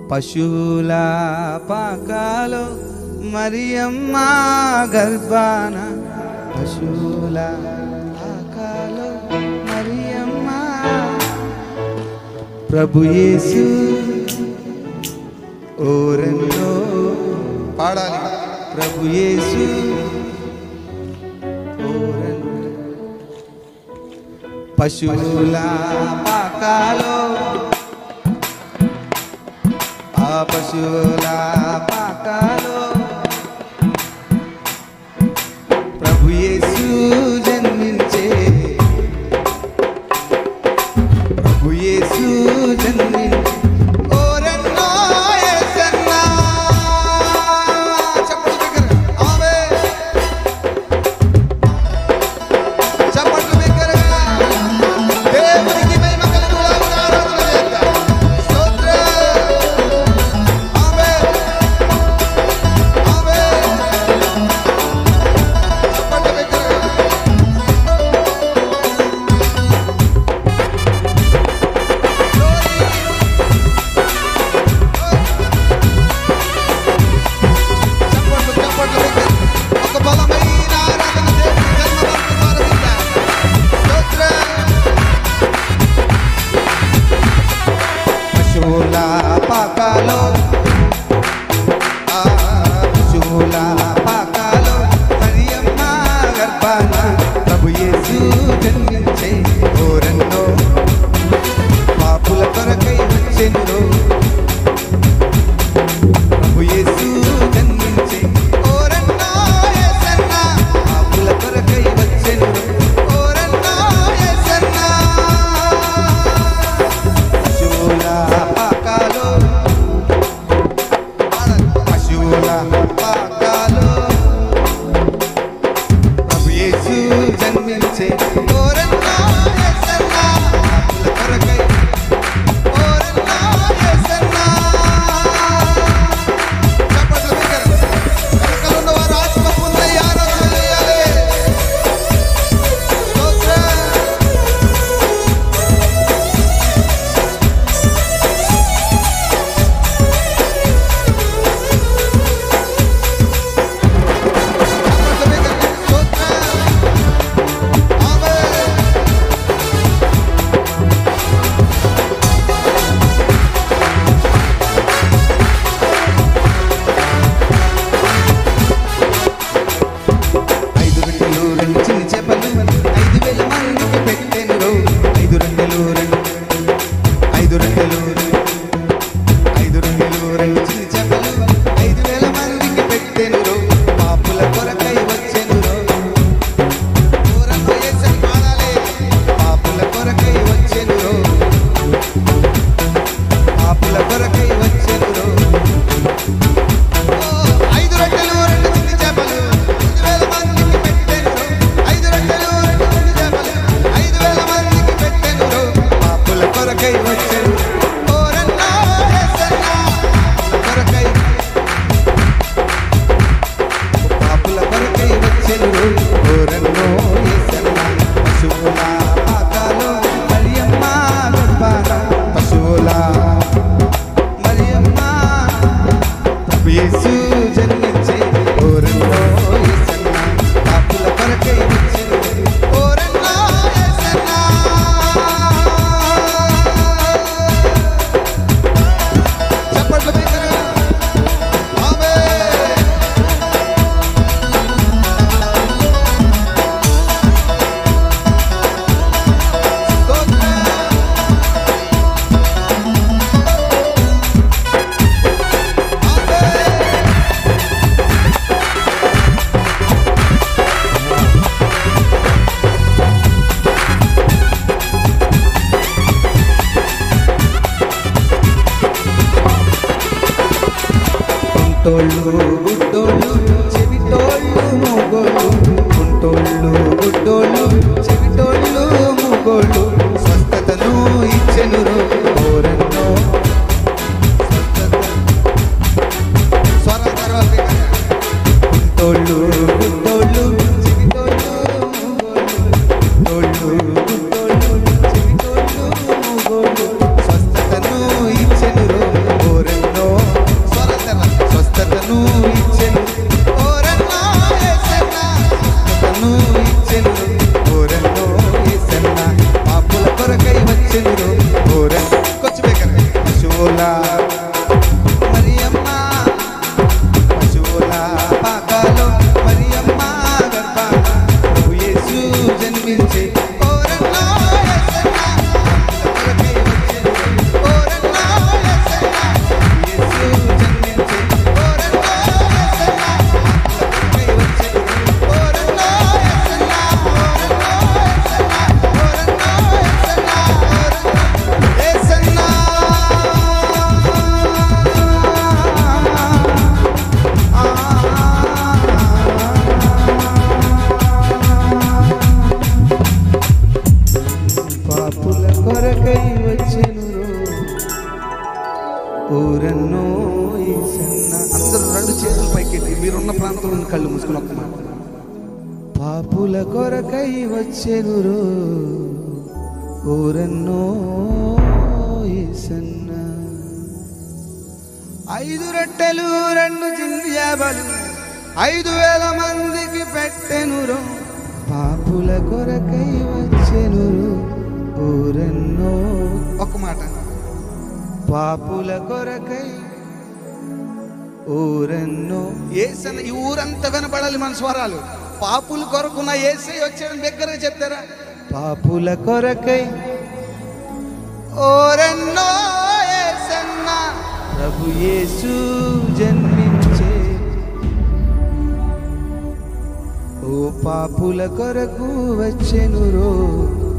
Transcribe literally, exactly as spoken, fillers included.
పశువుల పాకాలో మరియమ్మ గర్భాన పశువుల పాకాలో మరియమ్మ ప్రభు యేసు ఓరన్నో పాడాలి ప్రభు యేసు ఓరన్నో పశువుల పాకాలో ఆ పశువుల పాకాలో ప్రభు యేసు జన్మించే ప్రభు యేసు జన్మించే ఓరన్నో యేసన్నా చప్పట్లు దగ్గర ఆమె చప్పట్లు దగ్గరగా దేవునికి మహిమ కలుగులాగున ఆరాధన చేద్దాం స్తోత్రం ఆమె ఆమె చప్పట్లు దగ్గరగా చప్పట్లు చప్పట్లు దగ్గర ఒక బలమైన ఆరాధన దేవుని జన్మదినం ఆరాధిద్దాం స్తోత్రం పశువుల పాకాలో ఆ పశువుల పాకాలో మరియమ్మ గర్భాన ప్రభు యేసు జన్మించే ఓరన్నో పాపుల కొరకై వచ్చెను ప్రభు యేసు జన్మించే ఓరన్నో యేసన్నా పాపుల కొరకై వచ్చెను ఓరన్నో యేసన్నా పశువుల పాకాలో పశువుల పాకాలో ప్రభు యేసు జన్మించే ఓరన్నో యేసన్నా పాపుల కొరకై ఓరన్నో యేసన్నా చప్పట్లు దగ్గర వెనకాల ఉన్నవారు ఆత్మ పొంది ఆరాధన చేయాలి స్తోత్రం చప్పట్లు దగ్గర స్తోత్రం ఆమె ఐదు రొట్టెలు రెండు చిన్న చేపలు ఐదు వేల మందికి పెట్టెను ఐదు రొట్టెలు రెండు ఐదు రొట్టెలు ఐదు రొట్టెలు రెండు చిన్న చేపలు ఐదు వేల మందికి పెట్టెను పాపుల కొరకై వచ్చెను ఓరన్నో యేసని పాడాలి పాపుల కొరకై వచ్చెను పాపుల కొరకై వచ్చెను ఐదు రొట్టెలు రెండు చిన్న చేపలు ఐదు వేల మందికి పెట్టెను ఐదు రొట్టెలు రెండు చిన్న చేపలు ఐదు వేల మందికి పెట్టెను పాపుల కొరకై వచ్చెను ఓరన్నో యేసన్నా కొరకై పాపుల కొరకై వచ్చెను ఓరన్నో యేసన్నా పశువుల పాకాలో మరియమ్మ గర్భాన పశువుల మరియమ్మ ప్రభు యేసు జన్మించే ఓరన్నో యేసన్నా పాపుల కొరకై వచ్చెను ఓరన్నో యేసన్నా చప్పట్లు దగ్గర ఆమె గుంటోళ్ళు గుడ్డోళ్ళు చెవిటోళ్ళు మూగోళ్ళు గుంటోళ్ళు గుడ్డోళ్ళు చెవిటోళ్ళు మూగోళ్ళు స్వస్థతను ఇచ్చెను ఓరన్నో స్వస్థత స్వరం తర్వాత గుంటోళ్ళు గుడ్డోళ్ళు చెవిటోళ్ళు మూగోళ్ళు గుంటోళ్ళు గుడ్డోళ్ళు చెవిటోళ్ళు మూగోళ్ళు స్వస్థతను ఇచ్చెను ఓరన్నో పశువుల మరియమ్మ పశువుల పాకలో మరియమ్మ గర్భాన ప్రభు యేసు జన్మించే ఓరన్నో యేసన్న కొరకై వచ్చెను ఓరన్నో యేసన్న యేసు జన్మించే ఓరన్నో యేసన్న కొరకై వచ్చెను ఓరన్నో యేసన్న ఓరన్నో యేసన్న ఓరన్నో యేసన్న పాపుల కొరకై వచ్చెను ఓరన్నో యేసన్న. అందరూ రెండు చేతులు పైకెత్తి మీరున్న ప్రాంతంలో కళ్ళు మూసుకుని ఒక్క మాట. పాపుల కొరకై వచ్చెను ఓరన్నో యేసన్న. ఐదు రొట్టెలు రెండు జింజాబలు ఐదు వేల మందికి పెట్టెను పాపుల కొరకై వచ్చెను ఓరన్నో. ఒక మాట. పాపుల కొరకై ఓరన్నో యేసన్న. ఈ ఊరంతా వినపడాలి మన స్వరాలు. పాపుల కొరకున్న యేసే వచ్చాడని దగ్గరగా చెప్తారా? పాపుల కొరకై ఓరన్నో యేసన్న ప్రభు యేసు జన్మించే. ఓ పాపుల కొరకు వచ్చెను